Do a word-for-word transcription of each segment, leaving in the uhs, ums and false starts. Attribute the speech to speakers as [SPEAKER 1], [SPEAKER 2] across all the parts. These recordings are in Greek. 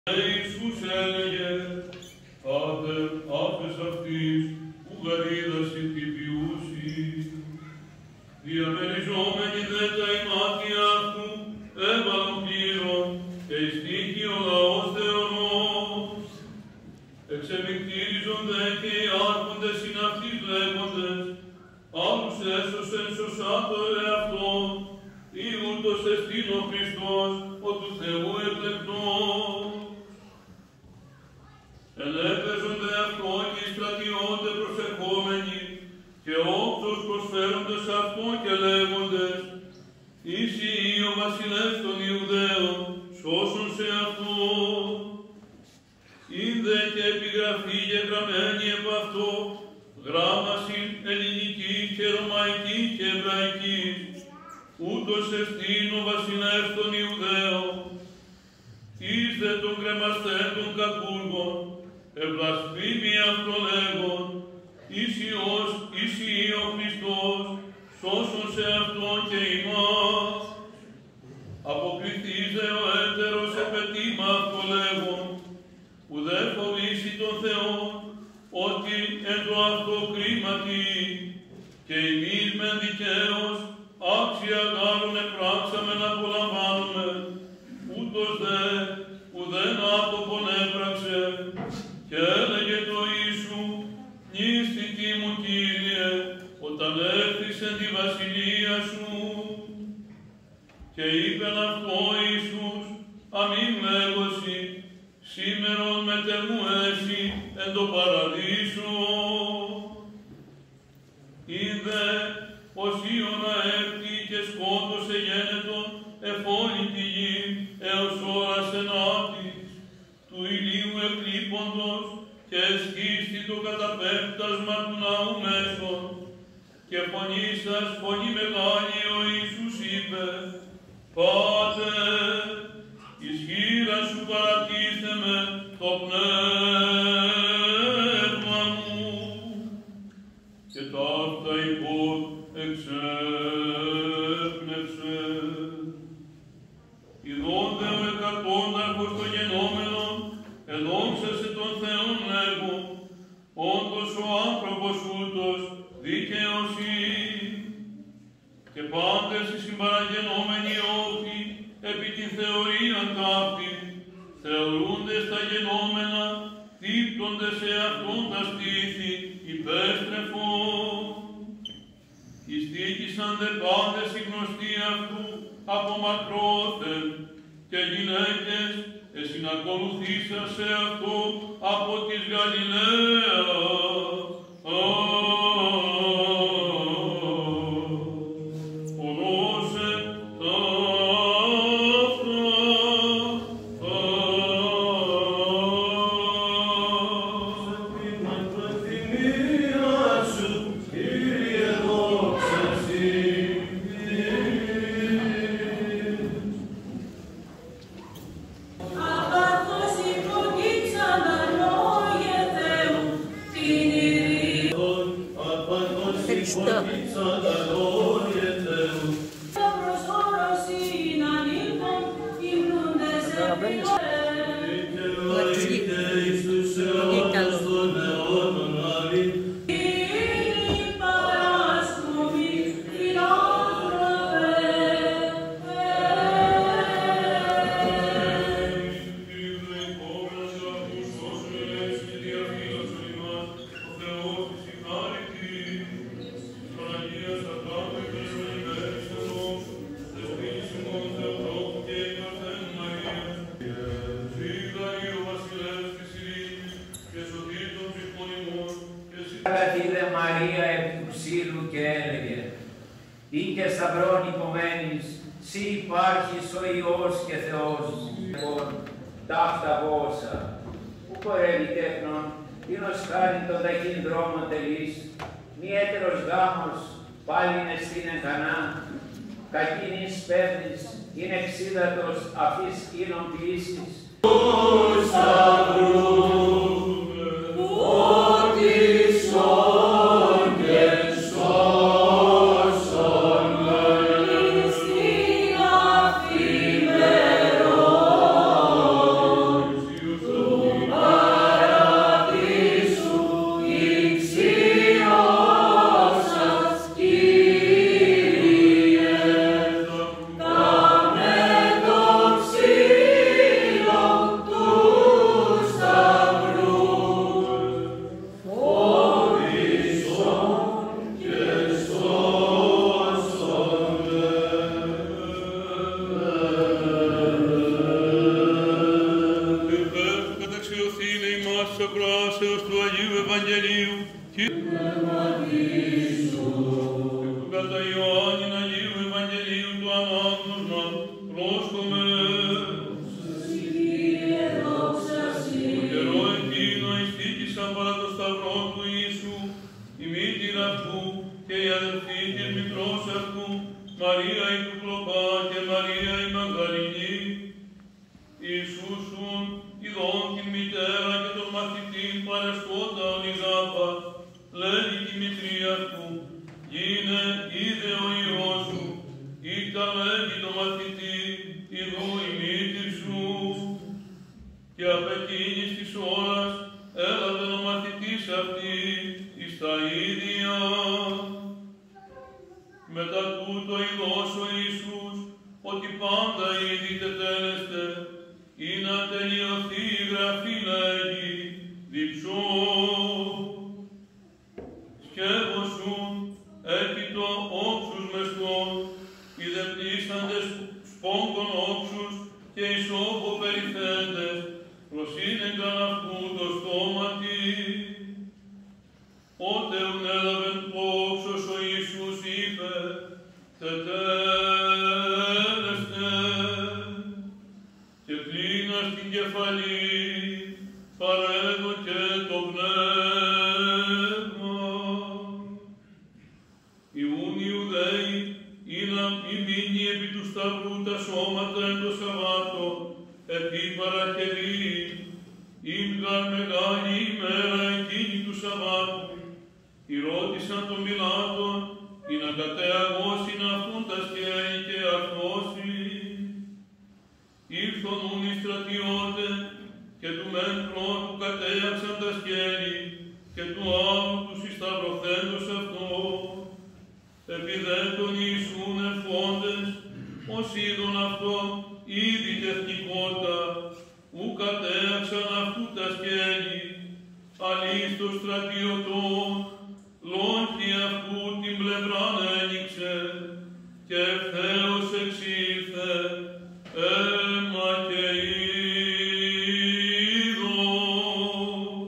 [SPEAKER 1] Ιησούς έλεγε, Πάτερ, άφες αυτής, που γαρίδαση τυπιούσι. Διαμεριζόμενοι δε τα ημάτια αυτού, έβαλον πλήρων, και ειστήκει ο λαός Θεονός. Εξεμικτήριζον δε και οι άρχοντες συναυτής λέγοντες, άλλους έσωσεν σωσάτο εαυτόν, ή ούτως εστίν ο Χριστός, ο του Θεού εκλεκτός. Ελέπαιζον δε αυτό και οι στρατιώτε προσερχόμενοι, και όψος προσφέροντες αυτό και λέγοντες, «Ήσι ο βασιλεύς των Ιουδαίων, σώσον σε αυτό». Είδε και επιγραφή γεγραμμένη επ' αυτό, γράμμασιν ελληνική και ρωμαϊκή και εβραϊκή, ούτως εστίν ο βασιλεύς των Ιουδαίων. Εις δε των κρεμασθέντων κακούργων, ευλασφήμι αυτό λέγον, εις Υιός, εις Υιή ο Χριστός, σώσον σε αυτόν και ημάς. Αποκριθείς δε ο έτερος επετήμα αυτό λέγον, ουδέ φοβήσει τον Θεόν, ότι εν το αυτό κρίματι, και εμείς μεν δικαίως, άξια γάρων επράξαμεν απολαμβάνουμε, ούτως δε ουδέν άτοπον έπραξε, και έλεγε το Ιησού, νηστική μου Κύριε, όταν έρθεις εν τη βασιλεία σου. Και είπεν αυτό Ιησούς, αμήν λέγωση, σήμερον μετεμού έσυ εν το παραδείσο. Είδε πως η ώρα έρθει και σκότωσε γένετον εφόλη τη γη έως ώρας ενάτης, του ηλίου εκλείποντος και εσχίστη το καταπέπτασμα του ναού μέσων, και φωνήσας φωνή μεγάλη ο Ιησούς είπε, «Πάτερ, εις χείρα σου παρατήστε με το πνεύμα μου». Και ταύτα υπόν εξέπνευσε. Ιδών δε ο εκατόνταρχος το γενόμενον, εδόξασε τον Θεόν λέγον, όντως ο άνθρωπος ούτως δικαιοσύνη. Και πάντες οι συμπαραγενόμενοι όποιοι επί την θεωρίαν ταύτη, θεωρούνται στα γενόμενα, τύπτονται σε αυτόν τα στήθη υπέστρεφον. Ειστήκησαν δε πάντες οι γνωστοί αυτού από μακρόθεν, και γυναίκες εσυνακολουθήσαν σε αυτό από της Γαλιλαίας. Οδώσε ταύτα,
[SPEAKER 2] την προθυμία σου, Κύριε, δόξα σοι.
[SPEAKER 3] Αγαθός υποκύψαν τα λόγια Θεού, την ειρήνη.
[SPEAKER 2] Χριστό.
[SPEAKER 3] Το προσφόρος είναι ανήλθον, υμνούντες επιλογές. Ειρήνη παράσκομη, φιλάνθρωπε.
[SPEAKER 4] Κατήδε Μαρία επί του ξύλου και έλεγε, «Ή και σταυρών υπομένης, σύ υπάρχεις ο Υιός και Θεός μου». Λοιπόν, ταύτα βόσα, που πορεύει τέχνον, τίνος χάριν των ταχύν δρόμων τελής, μη έτερος γάμος, πάλιν εστίν εν Κανά, κακήν εις πέφτης, είναι εξίδατος αφής ίνων ποιήσεις.
[SPEAKER 3] Στην αφημερών
[SPEAKER 1] της ακροάσεως του Αγίου Ευαγγελίου και του κατά Ιωάννην Αγίου Ευαγγελίου του ανάγνωσμα πρόσκομε. Το καιρό εκείνο ειστήκησαν παρά το σταυρό του Ιησού η μήτηρα αυτού και η αδελφή της μικρός αυτού, Μαρία η του Κλοπά και Μαρία η Μαγδαληνή. Ιησούσουν ειδών την μητέρα και τον μαθητήν παρεσκόντα ονειδάπα, λέγει τη μητρία αυτού, γίνε είδε ο Υιός σου, ήτα λέγει το μαθητή, ειδού η μήτρη σου. Και απ' εκείνης της ώρας έλαβε ο μαθητής αυτή εις τα ίδια. Μετά τούτο ειδός ο Ιησούς, ότι πάντα ήδη τετέλεστε, ή να τελειωθεί η γραφή λέγει, διψώ. Σκεύωσουν, έπιτο όξους μεστών, οι δε πλήσαντες σπόγκων όξους και ισόβο περιθέντες, προσύνεγκαν αυτού το στόματι. Ότε ουνέλαβεν το όξος ο Ιησούς είπε, τετέλεστε, και κλείνας την κεφαλή, παρέδω και το πνεύμα. Ιούν οι Ιουδαίοι, ήλαν η μείνει επί του σταυρού τα σώματα εν το Σαββάτο, επί Παρασκευή, ήμγαν μεγάλη ημέρα εκείνη του Σαββάτου. Ρώτησαν τον Πιλάτον, ή να κατεαγώσιν αυτούν τα σκέλη και αρθώσει. Ήρθον ούν οι στρατιώτες, και του μεν πρώτου κατέαξαν τα σκέλη, και του άλλου τους εις σταυρωθέντος αυτό. Επί δε τον Ιησούν ερχόντες, ως είδον αυτό ήδη τεχνικότα, ου κατέαξαν αυτού τα σκέλη, αλλής των στρατιωτών, λόγχη αυτού την πλευράν ένοιξε, και ευθέως εξήλθε, αίμα και είδος.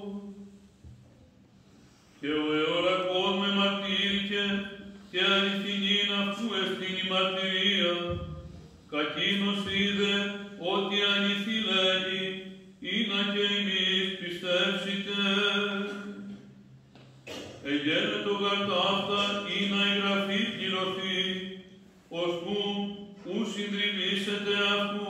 [SPEAKER 1] Και ο εωρακός με μαρτύρηκε, και αληθινήν αυτού εστιν η μαρτυρία. Κακίνος είδε ότι αληθή λέγει, είναι και εμείς πιστεύσετε. Εγένετο γαρτάφτα ή να η γραφή πληρωθεί, ώσπου ου συντριβήσετε αυτού